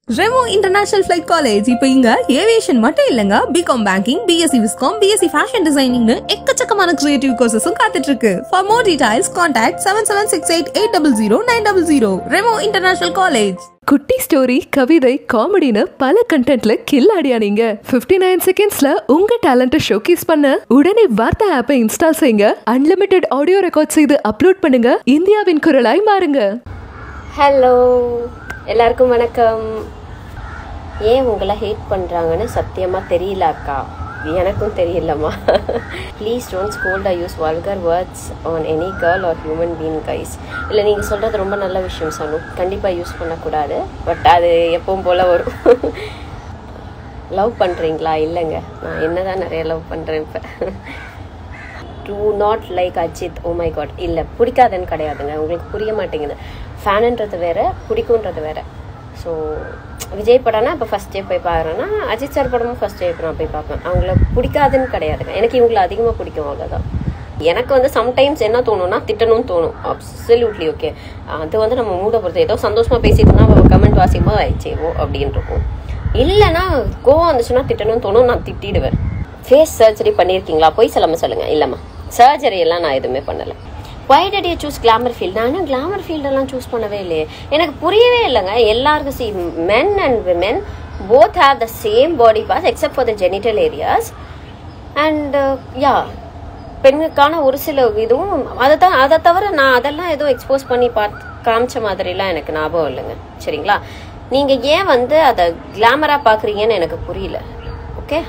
Remo international flight college இப்போ இங்க aviation மட்டும் இல்லங்க, BCom banking, BSc viscom, BSc fashion டிசைனிங்னு எக்கச்சக்கமான கிரியேட்டிவ் கோர்சஸும் காத்துட்டு இருக்கு. For more details contact 7768800900. Remo international college. குட்டி ஸ்டோரி, கவிதை, காமெடின்னு பல கண்டென்ட்ல கில்லாடியா நீங்க 59 செகண்ட்ஸ்ல உங்க டேலண்ட்டை ஷோகேஸ் பண்ண உடனே வார்த்தை ஆப்பை இன்ஸ்டால் செய்யுங்க. அன்லிமிட்டெட் ஆடியோ ரெக்கார்ட் செய்து அப்லோட் பண்ணுங்க. இந்தியாவின் குரலாய் மாறுங்க. ஹலோ, எல்லாருக்கும் வணக்கம். ஏன் உங்களை ஹேட் பண்ணுறாங்கன்னு சத்தியமாக தெரியல அக்கா, எனக்கும் தெரியலம்மா. Please don't scold I use vulgar words on any girl or human being guys. இல்லை, நீங்கள் சொல்கிறது ரொம்ப நல்ல விஷயம் சனு, கண்டிப்பாக யூஸ் பண்ணக்கூடாது. பட் அது எப்பவும் போல் வரும். லவ் பண்ணுறீங்களா? இல்லைங்க, நான் என்ன தான் நிறைய லவ் பண்ணுறேன் இப்போ. Do not like Ajith. Oh my God. இல்லை, பிடிக்காதுன்னு கிடையாதுங்க, உங்களுக்கு புரிய மாட்டேங்குது. ஃபேனுன்றது வேறு, பிடிக்குன்றது வேறு. ஸோ விஜய் படம்னா இப்போ ஃபஸ்ட் டே போய் பார்க்குறேன்னா, அஜித் சார் படமும் ஃபஸ்ட் டே நான் போய் பார்ப்பேன். அவங்கள பிடிக்காதுன்னு கிடையாதுங்க, எனக்கு இவங்களை அதிகமாக பிடிக்கும், அவ்வளோதான். எனக்கு வந்து சம்டைம்ஸ் என்ன தோணும்னா திட்டணும்னு தோணும். Absolutely okay. அது வந்து நம்ம மூட பொறுத்து. ஏதோ சந்தோஷமாக பேசிட்டுனா கமெண்ட் வாசிப்போம் ஆயிடுச்சேவோ அப்படின்னு இருக்கும். இல்லைன்னா கோவம் வந்துச்சுன்னா திட்டணும்னு தோணும், நான் திட்டிடுவேன். ஃபேஸ் சர்ஜரி பண்ணியிருக்கீங்களா? போய் சொல்லாமல் சொல்லுங்கள். இல்லைம்மா, சர்ஜரி எல்லாம் நான் எதுவுமே பண்ணலை. Why did you choose glamour field? நான் கிளாமர் ஃபீல்டெல்லாம் சூஸ் பண்ணவே இல்லையே, எனக்கு புரியவே இல்லைங்க. எல்லாருக்கும் see, men and women both have the same body parts except for the genital areas. And பெண்களுக்கான ஒரு சில இதுவும் அதை தவிர நான் அதெல்லாம் எதுவும் எக்ஸ்போஸ் பண்ணி காமிச்ச மாதிரிலாம் எனக்கு ஞாபகம் இல்லைங்க. சரிங்களா? நீங்கள் ஏன் வந்து அதை கிளாமராக பார்க்குறீங்கன்னு எனக்கு புரியல. ஓகே,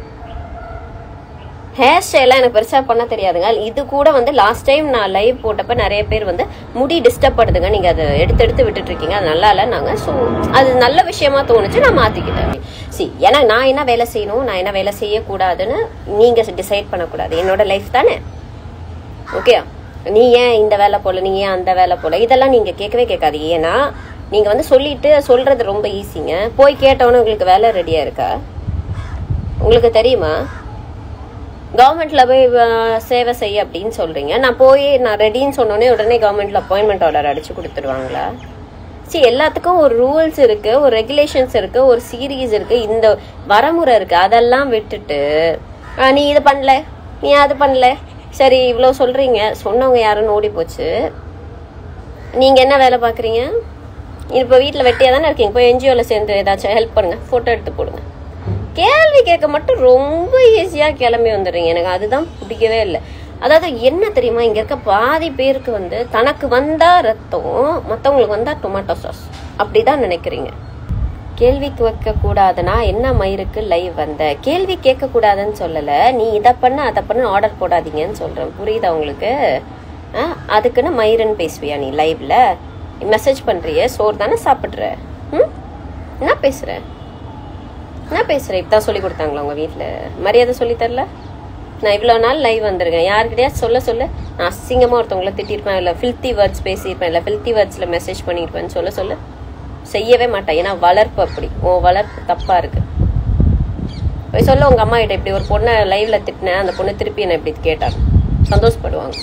ஹேர் ஸ்டைலாம் எனக்கு பெருசாக பண்ண தெரியாதுங்க. இது கூட வந்து லாஸ்ட் டைம் நான் லைவ் போட்டப்ப நிறைய பேர் வந்து முடி டிஸ்டர்ப் பண்ணுதுங்க, நீங்கள் அதை எடுத்து விட்டுட்டு இருக்கீங்க, அது நல்லா இல்லை. நாங்கள் ஸோ அது நல்ல விஷயமா தோணுச்சு, நான் மாற்றிக்கிட்டேன். ஏன்னா நான் என்ன வேலை செய்யணும், நான் என்ன வேலை செய்யக்கூடாதுன்னு நீங்கள் டிசைட் பண்ணக்கூடாது. என்னோட லைஃப் தானே. ஓகே, நீ ஏன் இந்த வேலை போல, நீ ஏன் அந்த வேலை போல, இதெல்லாம் நீங்கள் கேட்கவே கேட்காது. ஏன்னா நீங்கள் வந்து சொல்கிறது ரொம்ப ஈஸிங்க. போய் கேட்டவொன்னே உங்களுக்கு வேலை ரெடியாக இருக்கா? உங்களுக்கு தெரியுமா? கவர்மெண்ட்ல போய் சேவை செய்ய அப்படின்னு சொல்றீங்க. நான் ரெடின்னு சொன்னோடனே உடனே கவர்மெண்ட்ல அப்பாயின்மெண்ட் ஆர்டர் அடிச்சு கொடுத்துருவாங்களா? எல்லாத்துக்கும் ஒரு ரூல்ஸ் இருக்கு, ஒரு ரெகுலேஷன்ஸ் இருக்கு, ஒரு சீரீஸ் இருக்கு, இந்த வரமுறை இருக்கு. அதெல்லாம் விட்டுட்டு நீ இது பண்ணல, நீ அது பண்ணல, சரி இவ்வளோ சொல்றீங்க, சொன்னவங்க யாருன்னு ஓடி போச்சு. நீங்க என்ன வேலை பாக்குறீங்க? இப்போ வீட்டில் வெட்டியா தானே இருக்கீங்க. போய் என்ஜிஓல சேர்ந்து ஏதாச்சும் ஹெல்ப் பண்ணுங்க, போட்டோ எடுத்து போடுங்க. கேள்வி கேட்க மட்டும் ரொம்ப ஈஸியாக கிளம்பி வந்துடுறீங்க. எனக்கு அதுதான் பிடிக்கவே இல்லை. அதாவது என்ன தெரியுமா, இங்கே இருக்க பாதி பேருக்கு வந்து தனக்கு வந்தா ரத்தம், மற்றவங்களுக்கு வந்தா டொமேட்டோ சாஸ், அப்படிதான் நினைக்கிறீங்க. கேள்வி கேட்க கூடாதுன்னா என்ன மயிருக்கு லைவ் வந்த? கேள்வி கேட்க கூடாதுன்னு சொல்லலை, நீ இதை பண்ண அதை பண்ண ஆர்டர் போடாதீங்கன்னு சொல்கிறேன். புரியுதா உங்களுக்கு? அதுக்குன்னு மயிருன்னு பேசுவியா நீ லைவ்ல? மெசேஜ் பண்ணுறிய, சோறு தானே சாப்பிட்ற? என்ன பேசுகிறேன்? இப்பதான் சொல்லி கொடுத்தாங்களா உங்க வீட்டுல? மரியாதை சொல்லி தரல? நான் இவ்வளவு நாள் லைவ் வந்திருக்கேன், யாருக்கிட்டயா சொல்ல நான் அசிங்கமா ஒருத்தவங்களை திட்டிருப்பேன், இல்ல ஃபில்த்தி வேர்ட்ஸ் பேசியிருப்பேன், இல்ல ஃபில்த்தி வேர்ட்ஸ்ல மெசேஜ் பண்ணிருப்பேன்னு சொல்ல செய்யவே மாட்டேன். ஏன்னா வளர்ப்பு அப்படி, உன் வளர்ப்பு தப்பா இருக்கு. போய் சொல்ல உங்க அம்மா கிட்ட, இப்படி ஒரு பொண்ணை லைவ்ல திட்டினேன், அந்த பொண்ணு திருப்பி என்ன இப்படி கேட்டாங்க, சந்தோஷப்படுவாங்க.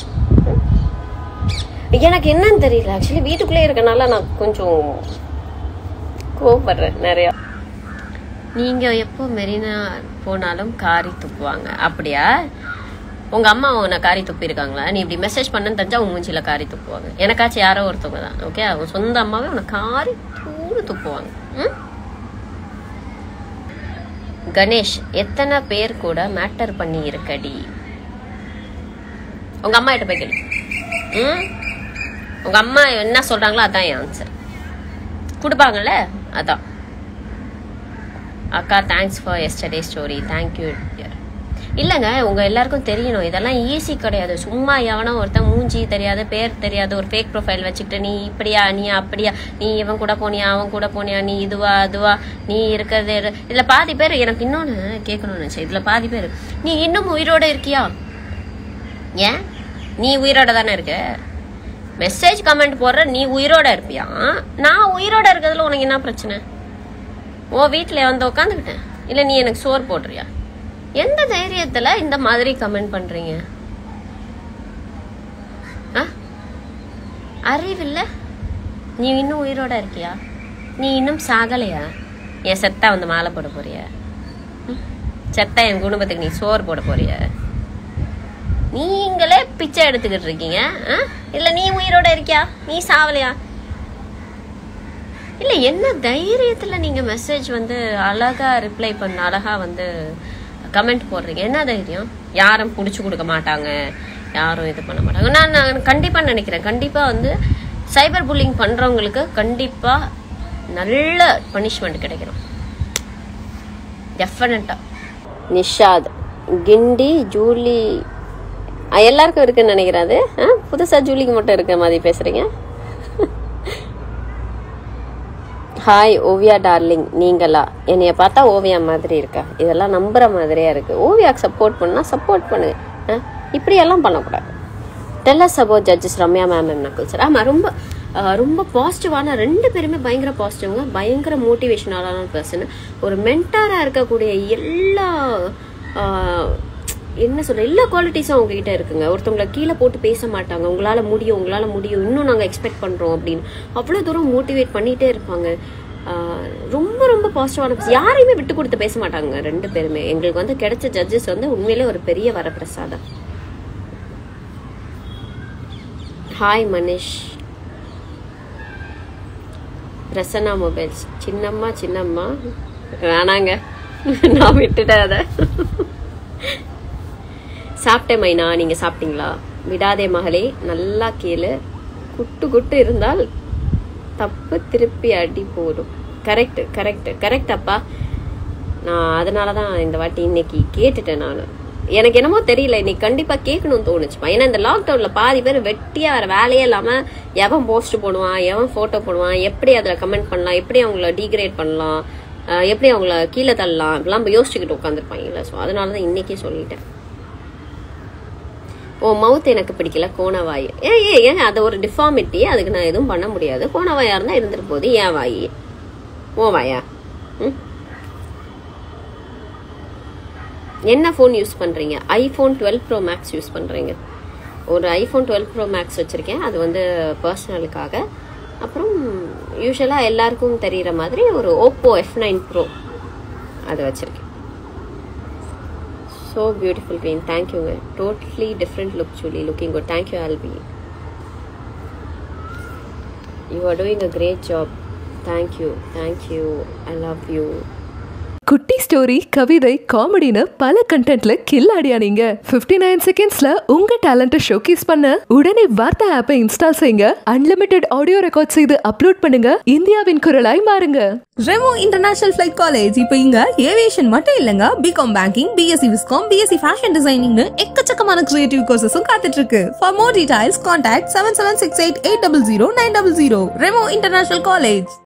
எனக்கு என்னன்னு தெரியல, ஆக்சுவலி வீட்டுக்குள்ளே இருக்கனால நான் கொஞ்சம் கோவப்படுறேன் நிறையா. நீங்கள் எப்போ மெரினா போனாலும் காரி துப்புவாங்க, அப்படியா? உங்கள் அம்மா உன்னை காரி துப்பியிருக்காங்களா? நீ இப்படி மெசேஜ் பண்ணுன்னு தெரிஞ்சா உங்க மூஞ்சில காரி துப்புவாங்க. எனக்காச்சும் யாரோ ஒருத்தவங்க தான், ஓகே, அவங்க சொந்த அம்மாவே உன்னை காரி துப்புவாங்க. கணேஷ், எத்தனை பேர் கூட மேட்டர் பண்ணி இருக்கடி? உங்க அம்மா கிட்ட போய் கேளு. உங்க அம்மா என்ன சொல்றாங்களோ அதான் என் ஆன்சர். கொடுப்பாங்கல்ல, அதான். அக்கா, thanks for yesterday story. Thank you. இல்லைங்க, உங்கள் எல்லாருக்கும் தெரியணும், இதெல்லாம் ஈஸி கிடையாது. சும்மா எவனோ ஒருத்தன் மூஞ்சி தெரியாது, பேர் தெரியாது, ஒரு ஃபேக் ப்ரொஃபைல் வச்சுக்கிட்டு நீ இப்படியா, நீ அப்படியா, நீ இவன் கூட போனியா, அவன் கூட போனியா, நீ இதுவா அதுவா, நீ இருக்கிறது. இதில் பாதி பேர், எனக்கு இன்னொன்று கேட்கணும்னு நினச்சேன், இதில் பாதி பேர் நீ இன்னும் உயிரோட இருக்கியா? ஏன் நீ உயிரோட தானே இருக்க? மெசேஜ் கமெண்ட் போடுற நீ உயிரோட இருப்பியா? நான் உயிரோட இருக்கிறதுல உனக்கு என்ன பிரச்சனை? ஓ வீட்டில் வந்து உட்காந்துக்கிட்டேன், இல்லை நீ எனக்கு சோறு போடுறியா? எந்த தைரியத்தில் இந்த மாதிரி கமெண்ட் பண்றீங்க? அறிவில்லை? நீ இன்னும் உயிரோட இருக்கியா? நீ இன்னும் சாகலையா? என் செத்தா வந்து மாலை போட போறியா? செத்தா என் குடும்பத்துக்கு நீ சோறு போட போறியா? நீங்களே பிச்சை எடுத்துக்கிட்டு இருக்கீங்க. இல்ல நீ உயிரோட இருக்கியா? நீ சாவலையா? இல்ல என்ன தைரியத்துல நீங்க மெசேஜ் வந்து அழகா ரிப்ளை பண்ண, அழகா வந்து கமெண்ட் போடுறீங்க? என்ன தைரியம்? யாரும் புடிச்சு கொடுக்க மாட்டாங்க, யாரும் இது பண்ண மாட்டாங்க. நான் கண்டிப்பா நினைக்கிறேன், கண்டிப்பா வந்து சைபர் புல்லிங் பண்றவங்களுக்கு கண்டிப்பா நல்ல பனிஷ்மெண்ட் கிடைக்கணும். டெஃபினட்டா. நிஷாத், கிண்டி, ஜூலி எல்லாருக்கும் இருக்குன்னு நினைக்கிறாது. புதுசா ஜூலிக்கு மட்டும் இருக்க மாதிரி பேசுறீங்க. ஹாய் ஓவியா டார்லிங், நீங்களா? என்னைய பார்த்தா ஓவியா மாதிரி இருக்கா? இதெல்லாம் நம்புற மாதிரியா இருக்கு. ஓவியாக்கு சப்போர்ட் பண்ணா சப்போர்ட் பண்ணுங்க, இப்படியெல்லாம் பண்ணக்கூடாது. Tell us about judges Ramya ma'am and Nakul sir. ஆமா, ரொம்ப ரொம்ப பாசிட்டிவான, 2 பேருமே பயங்கர பாசிட்டிவ்ங்க, பயங்கர மோட்டிவேஷனலான பர்சன். ஒரு மென்டாரா இருக்கக்கூடிய எல்லா என்ன சொல்ற எல்லா குவாலிட்டிஸும் அவங்க கிட்ட இருக்குங்க. ஒருத்தவங்களை கீழே போட்டு பேச மாட்டாங்க. உங்களால முடியும், இன்னும் நாங்க எக்ஸ்பெக்ட் பண்றோம் அப்படின்னு அவ்வளவு தூரம் மோட்டிவேட் பண்ணிட்டே இருப்பாங்க. ரொம்ப ரொம்ப பாசிட்டிவான, யாரையுமே விட்டு கொடுத்து பேச மாட்டாங்க 2 பேருமே. எங்களுக்கு வந்து கிடைச்ச ஜட்ஜஸ் வந்து உண்மையிலே ஒரு பெரிய வரப்பிரசாதம். ஹாய் மனிஷ். பிரசன்னா மொபைல்ஸ், சின்னம்மா வேணாங்க, நான் விட்டுட்டேன் அதை. சாப்பிட்டேன் மைனா, நீங்க சாப்பிட்டீங்களா? விடாதே மகளே, நல்லா கேளு. குட்டு இருந்தால் தப்பு திருப்பி அடி போடும். கரெக்ட் அப்பா. நான் அதனாலதான் இந்த வாட்டி இன்னைக்கு கேட்டுட்டேன். நான் எனக்கு என்னமோ தெரியல, இன்னைக்கு கண்டிப்பா கேட்கணும்னு தோணுச்சுப்பா. ஏன்னா இந்த லாக்டவுன்ல பாதி பேர் வெட்டியா வேற வேலையே இல்லாம எவன் போஸ்ட் போடுவான், எவன் போட்டோ போடுவான், எப்படி அதுல கமெண்ட் பண்ணலாம், எப்படி அவங்கள டீக்ரேட் பண்ணலாம், எப்படி அவங்கள கீழே தள்ளலாம், இப்பெல்லாம் யோசிச்சுக்கிட்டு உட்காந்துருப்பாங்கல்ல. ஸோ அதனாலதான் இன்னைக்கே சொல்லிட்டேன். ஓ மவுத் எனக்கு பிடிக்கல, கோணவாய். ஏன் அது ஒரு டிஃபார்மிட்டி, அதுக்கு நான் எதுவும் பண்ண முடியாது. கோணவாயா இருந்தா இருந்துட்டு போகுது. ஏன் வாயி? ஓ வாயா? என்ன ஃபோன் யூஸ் பண்றீங்க? ஐபோன் 12 Pro Max யூஸ் பண்றீங்க. ஒரு ஐபோன் 12 Pro Max வச்சிருக்கேன், அது வந்து பர்சனலுக்காக. அப்புறம் யூஸ்வலா எல்லாருக்கும் தெரியற மாதிரி ஒரு Oppo F9 Pro அது வச்சிருக்கேன். So beautiful green, thank you. Totally different look, Julie, looking good. Thank you, Albi. You are doing a great job. Thank you, I love you. குட்டி ஸ்டோரி, கவிதை, காமெடின்னு பல கண்டென்ட்ல கில்லாடியா நீங்க. 59 செகண்ட்ஸ்ல உங்க டேலண்ட்டை ஷோகேஸ் பண்ண உடனே வார்த்தை ஆப்பை இன்ஸ்டால் செய்யுங்க. அன்லிமிட்டெட் ஆடியோ ரெக்கார்ட் செய்து அப்லோட் பண்ணுங்க. இந்தியாவின் குரலாய் மாறுங்க. ரெமோ இன்டர்நேஷனல் ஃபிளைட் காலேஜ் இப்போ இங்க ஏவியேஷன் மட்டும் இல்லங்க, BCom banking, BSc viscom, BSc fashion டிசைனிங்னு எக்கச்சக்கமான கிரியேட்டிவ் கோர்சஸும் காத்துட்டு இருக்கு. For more details contact 7768800900. Remo international college.